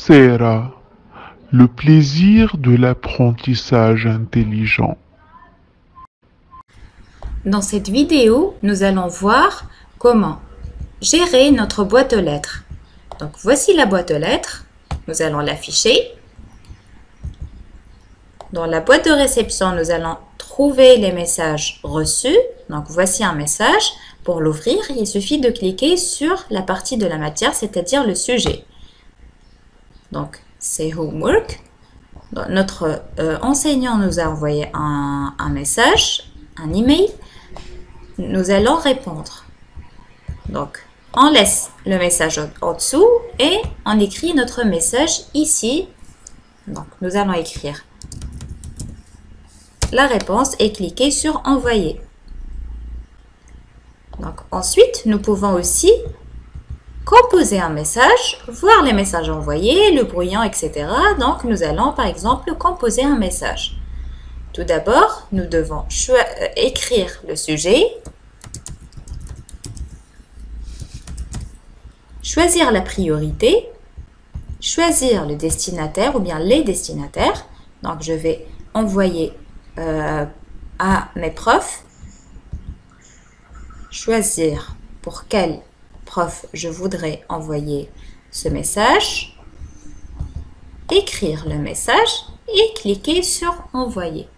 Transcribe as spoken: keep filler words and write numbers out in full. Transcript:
Buonasera. Le plaisir de l'apprentissage intelligent. Dans cette vidéo, nous allons voir comment gérer notre boîte aux lettres. Donc voici la boîte aux lettres. Nous allons l'afficher. Dans la boîte de réception, nous allons trouver les messages reçus. Donc voici un message. Pour l'ouvrir, il suffit de cliquer sur la partie de la matière, c'est-à-dire le sujet. Donc c'est Homework. Donc, notre euh, enseignant nous a envoyé un, un message, un email. Nous allons répondre. Donc on laisse le message au-dessous et on écrit notre message ici. Donc nous allons écrire la réponse et cliquer sur envoyer. Donc ensuite, nous pouvons aussi composer un message, voir les messages envoyés, le brouillon, et cetera. Donc nous allons par exemple composer un message. Tout d'abord, nous devons écrire le sujet, choisir la priorité, choisir le destinataire ou bien les destinataires. Donc je vais envoyer euh, à mes profs, choisir pour quel prof je voudrais envoyer ce message, écrire le message et cliquer sur envoyer.